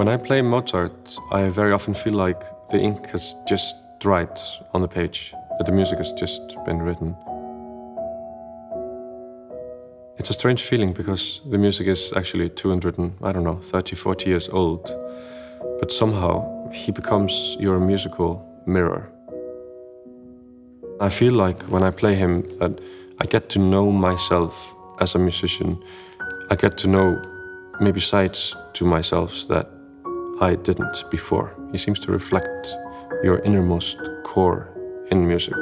When I play Mozart, I very often feel like the ink has just dried on the page, that the music has just been written. It's a strange feeling because the music is actually 30, 40 years old, but somehow he becomes your musical mirror. I feel like when I play him that I get to know myself as a musician. I get to know maybe sides to myself that I didn't before. He seems to reflect your innermost core in music.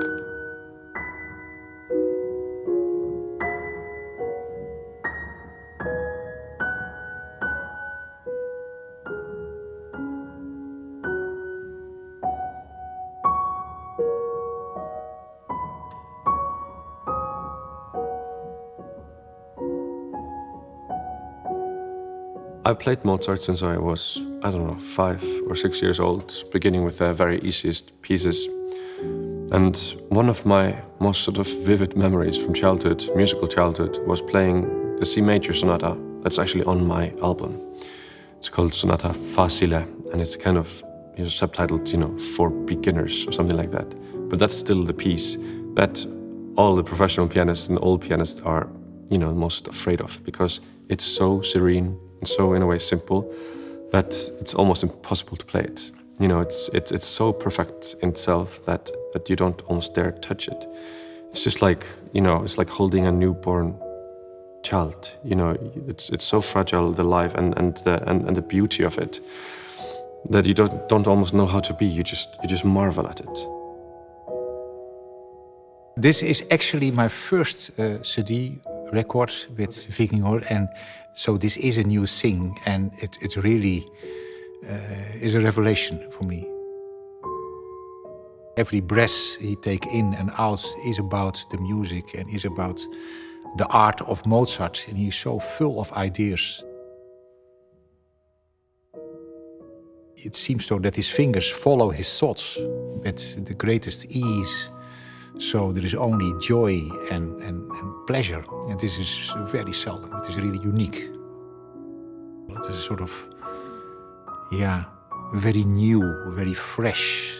I've played Mozart since I was, 5 or 6 years old, beginning with the very easiest pieces. And one of my most sort of vivid memories from childhood, musical childhood, was playing the C major sonata that's actually on my album. It's called Sonata Facile, and it's kind of subtitled, for beginners or something like that. But that's still the piece that all the professional pianists and all pianists are, most afraid of, because it's so serene and so, in a way, simple that it's almost impossible to play it. It's so perfect in itself that you don't almost dare touch it. It's just like, it's like holding a newborn child. It's so fragile, the life and the beauty of it, that you don't almost know how to be. You just marvel at it. This is actually my first CD record with Viking Horn, and so this is a new thing, and it really is a revelation for me. Every breath he takes in and out is about the music and is about the art of Mozart, and he's so full of ideas. It seems so that his fingers follow his thoughts with the greatest ease. So there is only joy and pleasure, and this is very seldom. It is really unique. It is a sort of, very new, very fresh.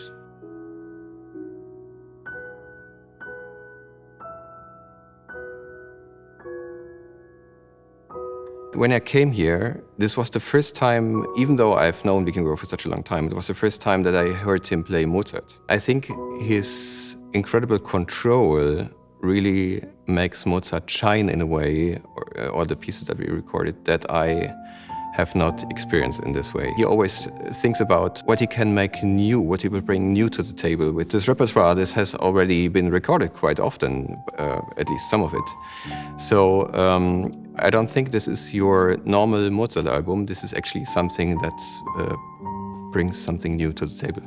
When I came here, this was the first time, even though I've known Viking Gorge for such a long time, it was the first time that I heard him play Mozart. I think his incredible control really makes Mozart shine in a way, or the pieces that we recorded, that I have not experienced in this way. He always thinks about what he can make new, what he will bring new to the table. With this repertoire, this has already been recorded quite often, at least some of it. So I don't think this is your normal Mozart album. This is actually something that brings something new to the table.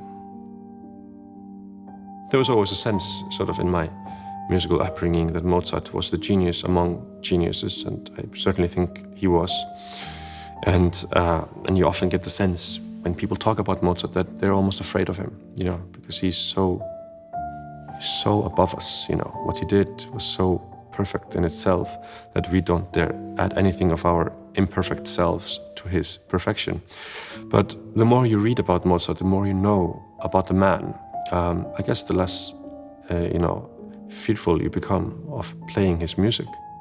There was always a sense, sort of in my musical upbringing, that Mozart was the genius among geniuses, and I certainly think he was. And you often get the sense when people talk about Mozart that they're almost afraid of him, because he's so above us. What he did was so perfect in itself that we don't dare add anything of our imperfect selves to his perfection. But the more you read about Mozart, the more you know about the man. I guess the less, fearful you become of playing his music.